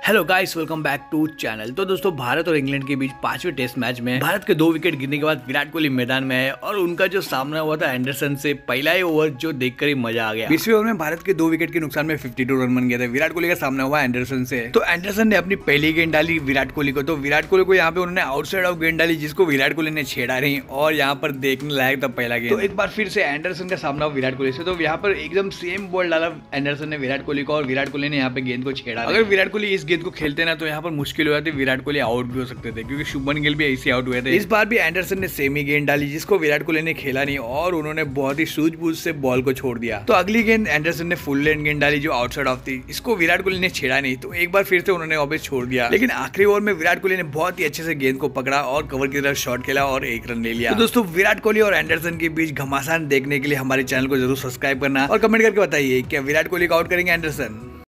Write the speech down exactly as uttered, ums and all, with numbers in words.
Hello guys, welcome back to channel. तो दोस्तों, भारत और इंग्लैंड के बीच पांचवें टेस्ट मैच में भारत के दो विकेट गिरने के बाद विराट कोहली मैदान में है और उनका जो सामना हुआ था एंडरसन से, पहला ही ओवर जो देखकर ही मजा आ गया। बीसवें ओवर में भारत के दो विकेट के नुकसान में बावन रन बन गया था। विराट कोहली का सामना हुआ एंडरसन से, तो एंडरसन ने अपनी पहली गेंद डाली विराट कोहली को, तो विराट कोहली को यहाँ पे उन्होंने आउटसाइड ऑफ गेंद डाली जिसको विराट कोहली ने छेड़ा नहीं और यहाँ पर देखने लायक था पहला गेंद। तो एक बार फिर से एंडरसन का सामना हुआ विराट कोहली से, तो यहाँ पर एकदम सेम बॉल डाला एंडरसन ने विराट कोहली को और विराट कोहली ने यहाँ पे गेंद को छेड़ा। अगर विराट कोहली इस गेंद को खेलते ना तो यहाँ पर मुश्किल हो जाती, विराट कोहली आउट भी हो सकते थे क्योंकि शुभमन गिल भी ऐसे आउट हुए थे। इस बार भी एंडरसन ने सेमी गेंद डाली जिसको विराट कोहली ने खेला नहीं और उन्होंने बहुत ही सूझबूझ से बॉल को छोड़ दिया। तो अगली गेंद एंडरसन ने फुल लेंथ गेंद डाली जो आउटसाइड ऑफ थी, इसको विराट कोहली ने छेड़ा नहीं, तो एक बार फिर से उन्होंने वापस छोड़ दिया। लेकिन आखिरी ओवर में विराट कोहली ने बहुत ही अच्छे से गेंद को पकड़ा और कवर की तरफ शॉट खेला और एक रन ले लिया। तो दोस्तों, विराट कोहली और एंडरसन के बीच घमासान देखने के लिए हमारे चैनल को जरूर सब्सक्राइब करना और कमेंट करके बताइए क्या विराट कोहली को आउट करेंगे एंडरसन।